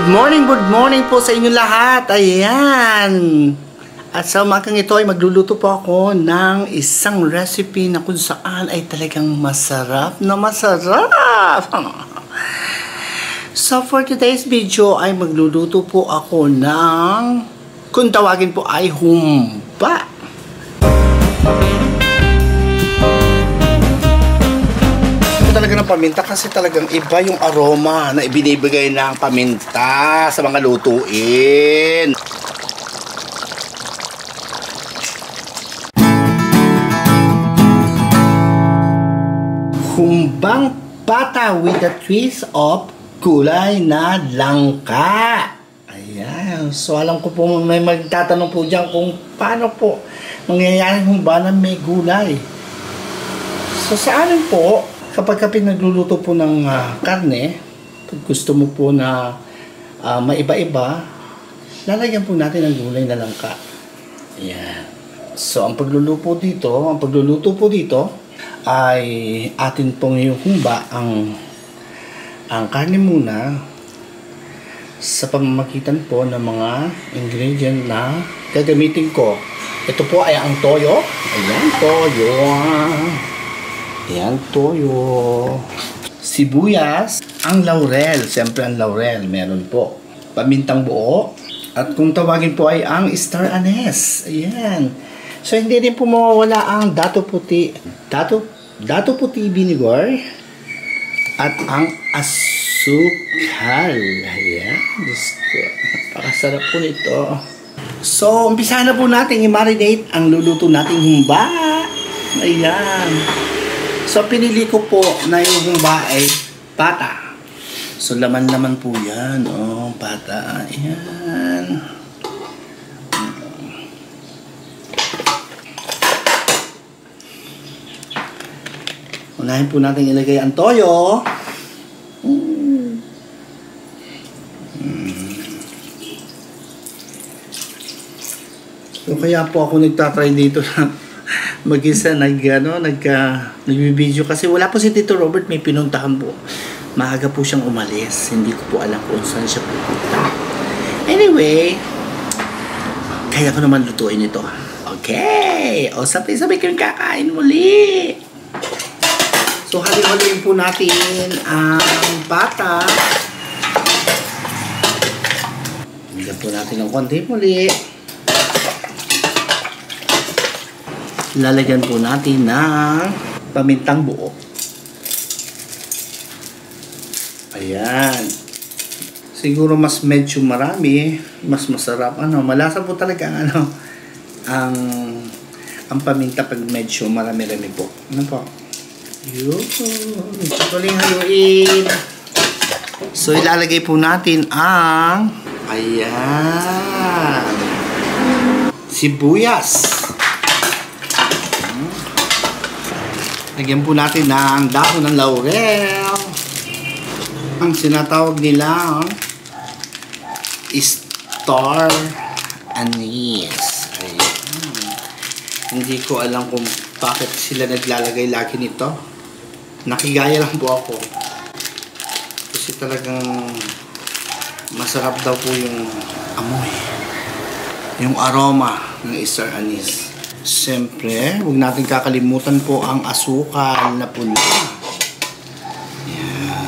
Good morning po sa inyo lahat. Ayan. At sa umagang ito ay magluluto po ako ng isang recipe na kung saan ay talagang masarap na masarap. So for today's video ay magluluto po ako ng, kung tawagin po ay humba. Talaga ng paminta kasi talagang iba yung aroma na ibinibigay ng paminta sa mga lutuin. Humbang pata with a twist of gulay na langka. Ayan. So alam ko po may magtatanong po dyan kung paano po mangyayari humba na may gulay. So sa amin po, kapag nagluluto po ng karne, pag gusto mo po na maiba-iba, lalagyan po natin ng gulay na langka. Ayan. So ang pagluluto dito ay atin pong humba ang karne muna sa pamamagitan po ng mga ingredient na gagamitin ko. Ito po ay ang toyo. Ayan, toyo. Ayan, toyo. Sibuyas. Ang laurel. Siyempre ang laurel. Meron po. Pamintang buo. At kung tawagin po ay ang star anise. Ayan. So, hindi rin po mawawala ang dato puti. Dato puti vinegar. At ang asukal. Ayan. Napakasarap po nito. So, umpisa na po natin i-marinate ang luluto nating humba. Ayan. So, pinili ko po na yung humba ay pata. So, laman-laman po yan. Oh, pata. Ayan. Unahin po natin ilagay ang toyo. So, kaya po ako nagtatry dito na mag-isa nagbibideo kasi wala po si Tito Robert, may pinuntahan po. Maaga po siyang umalis. Hindi ko po alam kung saan siya pupunta. Anyway, kaya ko naman lutuin ito. Okay. O, sabay-sabay kayong kakain muli. So, hali-haliin po natin ang pata. Bigyan po natin ng konti muli. Lalagyan po natin ng pamintang buo. Ayan. Siguro mas medyo marami, mas masarap. Malasa po talaga ang paminta pag medyo marami-rami po. Ano po? Yun. Tuloy haluin. So, ilalagay po natin ang ayan. Sibuyas. Lagyan po natin ng dahon ng laurel. Ang sinatawag nilang star anise. Ayan. Hindi ko alam kung bakit sila naglalagay lagi nito. Nakigaya lang po ako. Kasi talagang masarap daw po yung amoy. Yung aroma ng star anise. Siyempre, huwag natin kakalimutan po ang asukal na pula. Yan.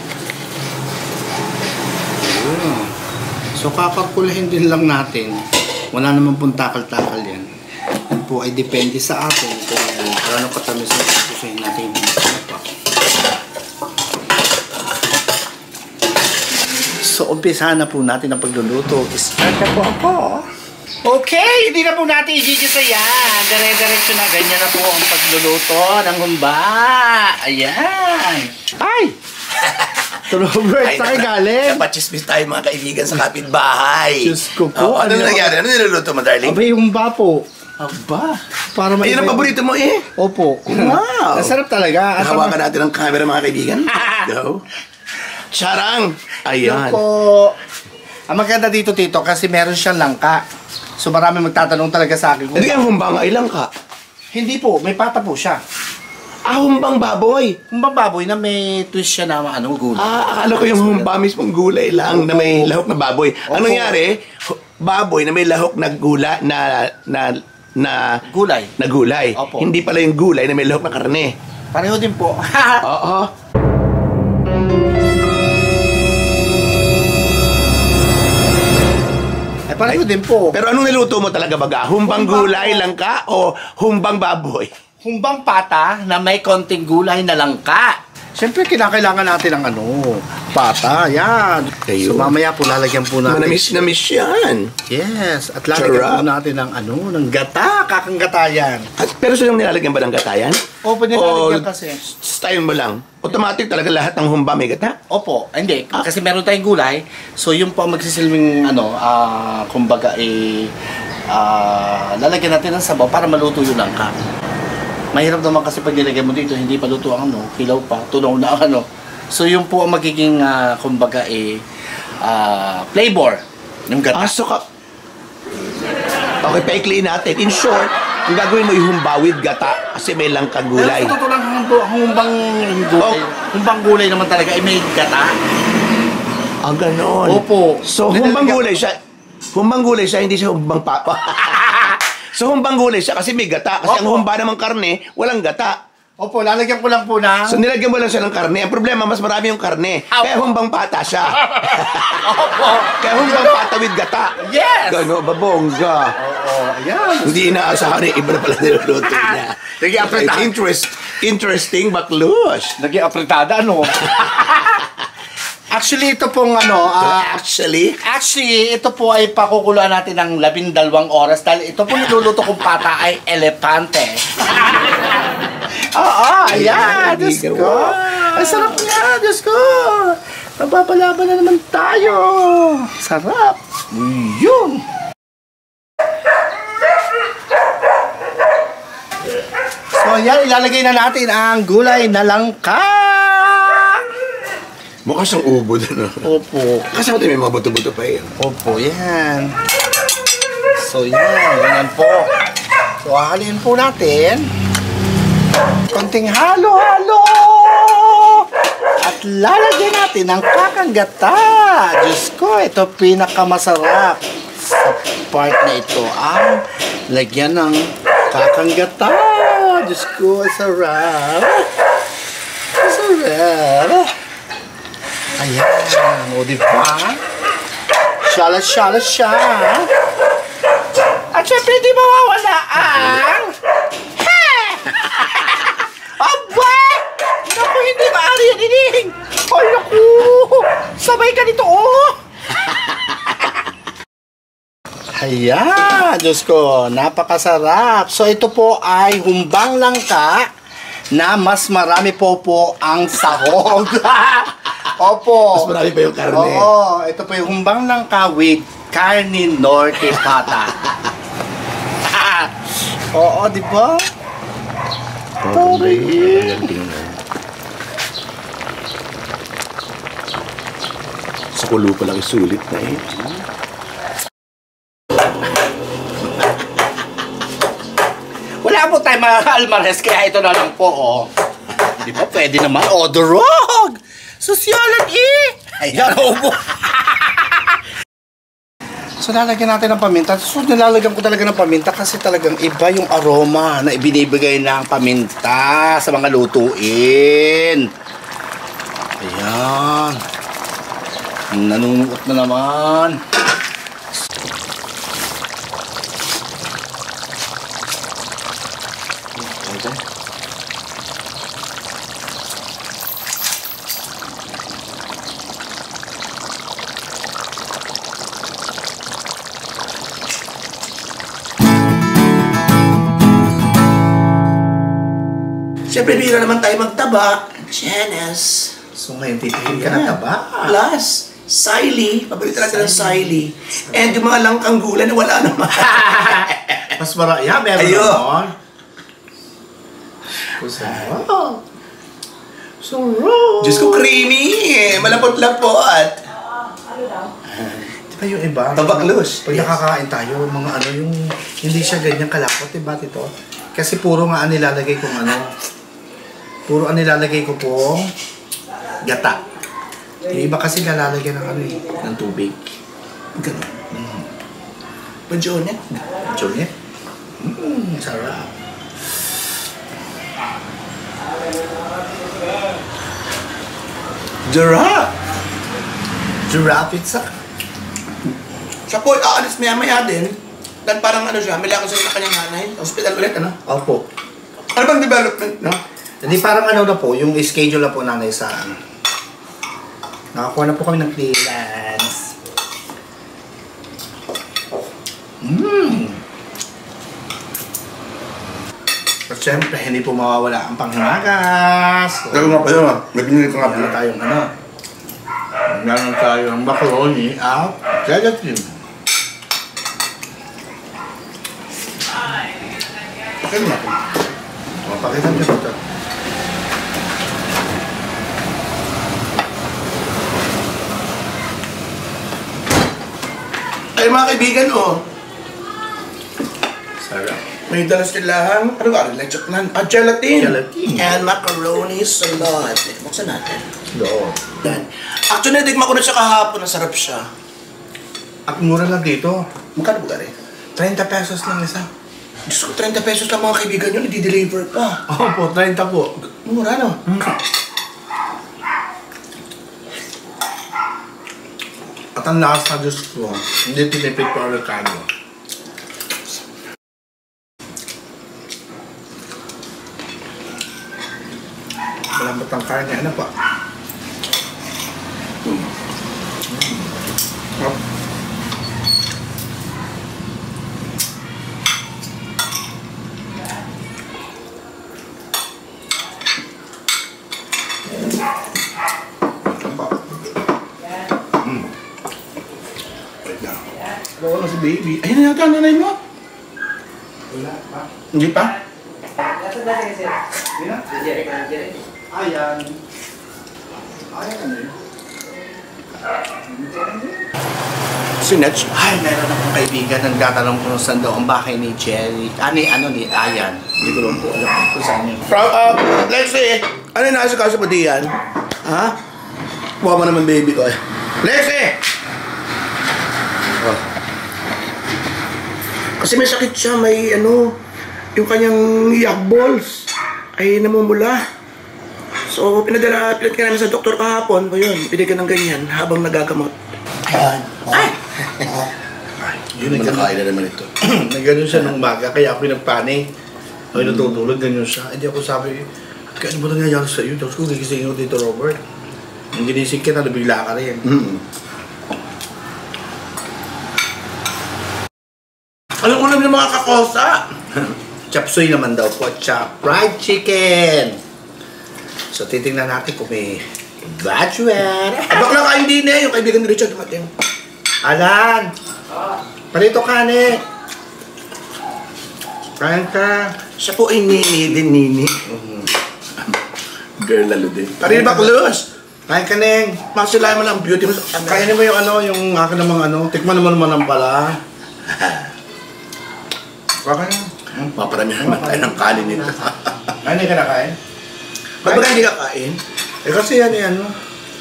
So, kakalkulahin din lang natin. Wala naman pong takal-takal yan. Yan po ay depende sa atin kung ano katamis na gustuhin natin yung pa. So, umpisa na po natin ang pagluluto. Start na po ako. Okay, hindi na po natin i-gigisa yan. Dire-diretso na. Ganyan na po ang pagluluto ng humba. Ayan. Ay! Robert, saan galing? Napachismis tayo mga kaibigan sa kapitbahay. Diyos ko po. Ano nangyari? Ano niluluto mo, darling? Abay, humba po. Aba. Para ayun ang paborito mo eh. Opo. Wow. Nasarap talaga. Hawakan natin ang camera mga kaibigan. Go. Charang. Ayan. Po. Ang maganda dito, Tito, kasi meron siyang langka. So marami magtatanong talaga sa akin. Hindi ang humba nga ilang ka? Hindi po, may pata po siya. Humbang baboy. Humbang baboy na may twist siya na gulay. Akala ko yung humba mismong gulay lang na may lahok na baboy. Ang nangyari, baboy na may lahok na gulay na gulay. Opo. Hindi pala yung gulay na may lahok na karne. Pareho din po. Oo. Pareho din po. Pero anong niluto mo talaga baga? Humbang gulay lang ka o humbang baboy? Humbang pata na may konting gulay na langka. Siyempre, kinakailangan natin ng pata. Yan. Ayun. So, mamaya po lalagyan po natin. Manamis yan. Yes. At lalagyan po natin ng ng gata. Kakang gata yan. Pero silang nilalagyan ba ng gata yan? Opo, nilalagyan kasi. Style mo lang. Automatic talaga lahat ng humba may gata? Opo. Hindi. Kasi meron tayong gulay. So, yung po ang magsisilbing, kumbaga, lalagyan natin ng sabaw para maluto yung langka. Mahirap naman kasi pag nilagay mo dito, hindi pa luto ang kilaw pa, tunaw na So, yung po ang magiging, kumbaga, flavor ng gata. Okay, paikliin natin. In short, kung gagawin mo yung humba with gata, kasi may langkang gulay. Pero totoo lang, humbang gulay. Humbang gulay naman talaga, may gata. Ganon. Opo. So, humbang gulay siya, hindi siya humbang papa. So, humbang gulay siya kasi may gata. Kasi ang humba namang karne, walang gata. Opo, lalagyan ko lang po na. So, nilagyan mo lang siya ng karne. Ang problema, mas marami yung karne. Kaya humbang pata siya. Opo. Kaya humbang pata with gata. Yes! Gano, babongga. Oo, ayan. Hindi inaasahan na iba na pala niluluto niya. Naging apretada. Interesting baklush. Naging apretada, Actually, ito pong Actually, ito po ay pakukuluan natin ng 12 oras dahil ito po niluluto kong pata ay elepante. Oo, ayan, Diyos ko. Ay, sarap nga, Diyos ko. Nababalaban na naman tayo. Sarap. Yun. So, ayan, ilalagay na natin ang gulay na langka. mukha siyang ubo doon. Opo. Kasi may mga buto-buto pa eh. Opo, yan. So, yan. Ganyan po. So, hahalin po natin. Konting halo-halo. At lalagyan natin ng kakanggata. Diyos ko, ito pinakamasarap sa part na ito. Ang lagyan ng kakanggata. Diyos ko, sarap. Sarap. Ayan. O, diba? Shala-shala siya. At syempre, di mawawala ang... Aba! Naku, hindi maaari yan, ining! Ay, naku! Sabay ka nito, oh! Ayan! Diyos ko, napakasarap. So, ito po ay humbang langka na mas marami po ang sahog. Opo. Mas marami pa yung karne. Oo, ito po yung humbang langka with carne norte pata. Oo, di ba? Sa kulo pa lang isulit na eh. Wala po tayo mga almares, kaya ito na lang po, oh. Di ba, pwede naman, oh, durog! Sosyalan eh! Ayan, oh. So, lalagyan natin ng paminta. So, nilalagyan ko talaga ng paminta kasi talagang iba yung aroma na ibinibigay ng paminta sa mga lutuin. Ayan. Nanunukot na naman. Siyempre, bihira naman tayo magtaba. Janice. So, ngayon titihin ka na taba. Plus, sili. Pabalik talaga ng sili. And yung mga langkang gulay na wala naman. Mas marami. Yeah, meron naman. Sarap. Sarap. Diyos ko, creamy. Malapot-lapot. Di ba yung iba? Tabaklos. Pag nakakain tayo, mga yung hindi siya ganyan kalapot, diba ito? Kasi puro nga nilalagay kung Puro ang nilalagay ko pong gata. Yung iba kasi nalalagyan ng ano eh, ng tubig. Ganun. Panjonet. Juliet? Sarap. Giraffe. Giraffe pizza. Siya po, aalis maya-maya din. Dahil parang ano siya, may lakad sa kanyang nanay. Hospital ulit, ano? Opo. Ano bang development, no? Hindi parang ano na po, yung schedule na po nanay sa ano. Nakakuha na po kami ng clearance. At syempre, hindi po mawawala ang panghimagas. Pero nga pa yun, nag-init ko nga Meron pala. tayong ano. Meron tayong macaroni at gelatin. Pakita mo natin. Mapakita niyo ito. Ay mga kaibigan, oh. Sarap. May dalas nilang, ano ba, lechon at gelatin. Gelatin. And macaroni salad. Buksan natin. Doon. Yan. Actually, natikman ko na siya kahapon. Nasarap siya. At mura lang dito. Magkano ba rin? 30 pesos lang isa. Diyos ko, 30 pesos lang mga kaibigan yun. Hindi-deliver pa. Opo, 30 po. Mura, no? At ang lasa, Diyos ko, hindi tinipid po ang recado. Malambot ang karne, ano pa? Wait lang. Oo na si baby. Ayun na yata ang nanay mo. Wala pa. Hindi pa? Ayan. Ayan ano yun? Si Netch. Ay, meron akong kaibigan nang tatanong kung saan daw ang bahay ni Jerry. Ni Ayan. Hindi ko lang po alam kung saan yun. Lexi, ano yung nasa kaso mo diyan? Ha? Buha mo naman baby ko eh. Lexi! Oh. Kasi may sakit siya, may ano, yung kanyang yak balls ay namumula. So, pinadala ka namin sa doktor kahapon. O yun, binigyan ng ganyan habang nagagamot. Ayan. Ay! Yun Yun ang ang nakakain na naman ito. Nagganon siya nung umaga, kaya ako pinagpanik. Ako natutulog, ganyan siya. Hindi ako sabi, kaya ano ba nangyayari sa iyo? Tapos ko, gigising ko dito, Robert. Yung ginising kita, nabigla ka rin. Alam ko naman yung mga kakosa. Chop suey naman daw po, chop fried chicken. So, titingnan natin kung may bachelor. Bakla kain din eh, yung kaibigan ni Richard dumating. Alan! Parito ka, ne. Kain ka. Siya po ay nini din, nini. Girl lalo din. Parin ba close? Kain ka, Neng. Masilayan mo lang ang beauty mo. Kainin mo yung ano, yung akin namang ano. Tikman naman naman ang pala. Baka na. Maparamihan naman tayo ng kanin nito. Kain ka na kain? Ba't ba hindi ka kain? Eh kasi yan yan, no?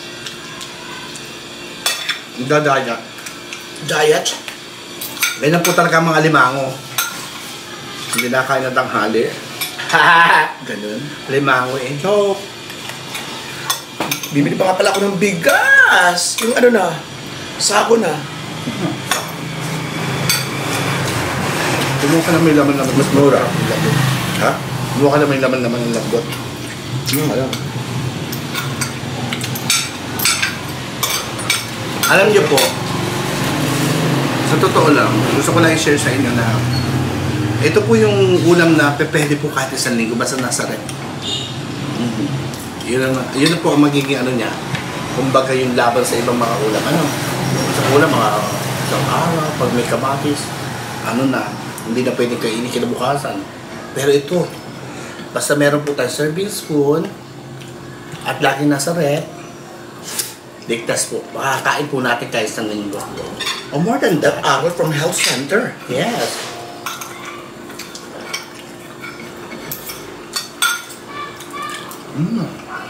Dadaya. Diet? Ganyan po talaga ang mga limango. Hindi na kain ng tanghali. Ganun. Limango eh. So, Bibili pa nga pala ako ng bigas. Yung ano na, sako na. kumuha ka na may laman naman. Mas mura. Ha? Kumuha ka na may laman naman ng lagbot. Alam. Alam niyo po, sa totoo lang, gusto ko lang i-share sa inyo na ito po yung ulam na pwede po kahit isang linggo basta nasa rep. Yun na po ang magiging ano niya. Kumbaga yung laban sa ibang mga ulam. Ano? Sa ulam, mga isang araw, pag may kamatis, ano na, hindi na pwedeng kainin kinabukasan. Pero ito, basta meron po tayong serving spoon at laging nasa rep, ligtas po. Makakain po natin kahit isang linggo. Or more than that, hour from health center. Yes. Mm.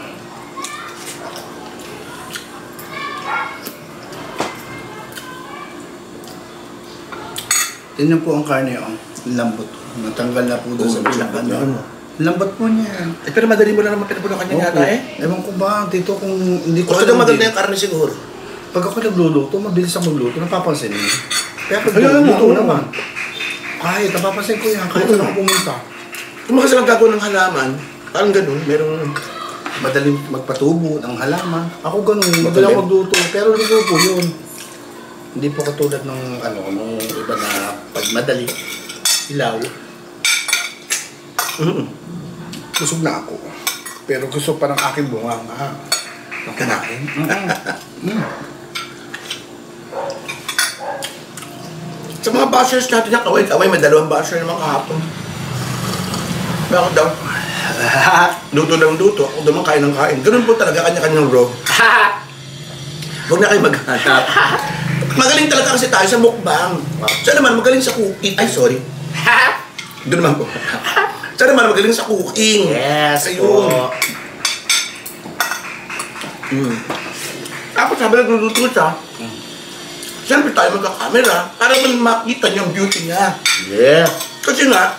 Tingnan po ang karne, oh. Lambot. Natanggal na po doon sa bilakan. Lambot po niya. Eh, pero madali mo lang naman pinapunan kanya yata eh. Ewan ko ba, dito kung hindi ko Gusto daw maganda yung karne siguro. Pag ako nagluluto, mabilis ako magluto, napapansin mo. Kaya pag Alam mo, luto oo. naman. Kahit, napapansin ko yan, kahit saan ako pumunta. Kung kasi lang gagawin ng halaman, parang ganun, merong... Madaling magpatubo ng halaman. Ako ganun, Madaling? madaling ako magluto. Pero luto po yun. Hindi po katulad ng nung iba na pag madali, ilaw. Busog na ako. Pero gusto pa ng aking bunga nga. Kanain. Sa mga bashers natin na kaway-kaway, may dalawang basher naman kahapon. Bakit daw? Luto ng luto, ako naman kain ng kain. Ganun po talaga, kanya-kanyang bro. Huwag na kayo maghanap. Magaling talaga kasi tayo sa mukbang. Siya naman magaling sa cooking. Ay, sorry. Doon naman po. Siya naman magaling sa cooking. Yes, ayun. po. Tapos sabi nagluluto siya, siyempre tayo magka-camera para man makita niya ang beauty niya. Yeah. Kasi nga,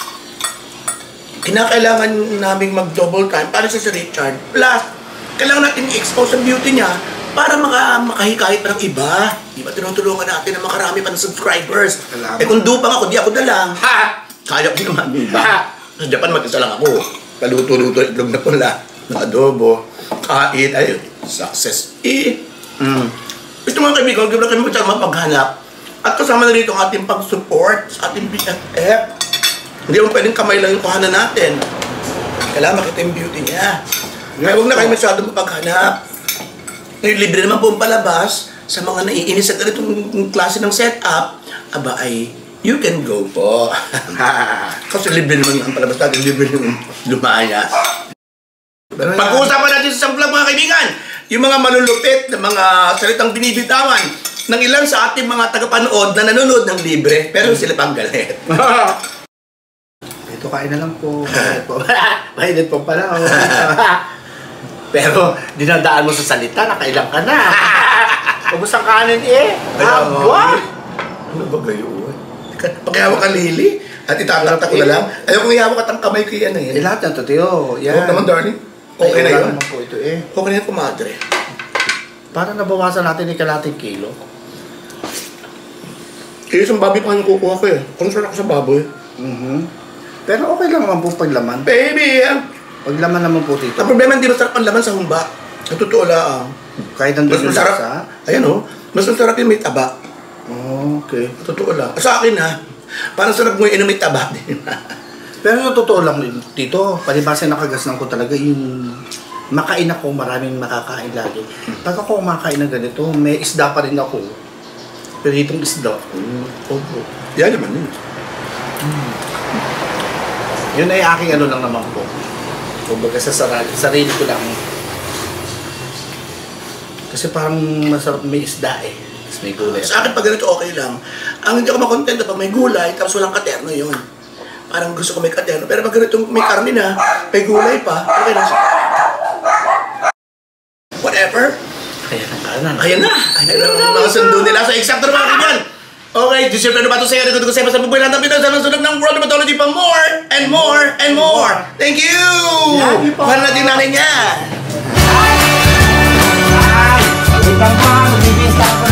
kinakailangan naming mag-double time para sa si Richard. Plus, kailangan natin i-expose ang beauty niya para makahikayat pa ng iba. Di ba tinutulungan natin na makarami pa ng subscribers? Salamat. Eh kung dupang ako, di ako na lang. Ha! Kaya ko naman. Sa Japan, mag-isa lang ako. Kaluto-luto, itlog na pula, na adobo, kain, ay, success. Gusto mga kaibigan, huwag na kami mapaghanap. At kasama na rito ang ating pag-support sa ating BFF. Hindi mo pwedeng kamay lang yung kuhanan natin. Kailangan makita yung beauty niya. Kaya huwag na kayo masyadong mapaghanap. Ngayon, libre naman po ang palabas sa mga naiinis sa ganitong klase ng setup. Aba ay, you can go po. Kasi libre naman ang palabas natin, libre yung lumayas. Pag-uusapan natin sa isang vlog mga kaibigan, yung mga malulupit na mga salitang binibitawan ng ilan sa ating mga tagapanood na nanonood ng libre, pero sila pang galit. Ito kain na lang po. Mainit po pala. Pero dinadaan mo sa salita, nakailang ka na. Ubus ang kanin eh. Aba! Ano ba gayon? Pag-ihawak ka Lily, at itatarata ko na lang. Ayaw kong ihawak at ang kamay ko yan eh. Eh lahat yan, totoo. Yan. Huwag naman darling. Okay na yun. Naman po ito eh. Okay na yan, kumadre. Para nabawasan natin yung kalating kilo. Kaya isang baboy pa yung kukuha ko eh. Concern ako sa baboy. Pero okay lang naman po paglaman. Baby! Paglaman naman po dito. Ang problema, hindi masarap ang laman sa humba. Sa totoo lang. Kahit nandun Mas yung masarap. lasa. Ayan o. Mas masarap yung may taba. Oh, okay. Sa totoo lang. Sa akin ha. Parang sarap mo yung may taba din. Pero yung totoo lang dito, palibasa nakagasnan ko talaga yung makain ako, maraming makakain lagi. Pag ako kumakain ng ganito, may isda pa rin ako. Pero itong isda, opo. Yan naman yun. Yun ay aking ano lang naman po. Kumbaga sa sarili ko lang. Kasi parang masarap may isda eh. Tapos may gulay. Sa akin pag ganito okay lang. Ang hindi ako makontento pag may gulay, tapos walang katerno yun. Parang gusto ko may katerno. Pero pag ganito may karne na, may gulay pa, okay lang siya. Whatever. Kaya ng kanan. Ayan na. Ayan na mga sundo nila. So, eksakto na mga kaibigan. Okay, deserve na ba ito sa'yo? Nagod ko sa'yo sa bubuhay lang ng Pinoy sa sunog ng World Hematology pa more and more and more. Thank you! Lagi po. Mahal natin nanay niya. Ay! Ay! Pagkakang magbibisa ko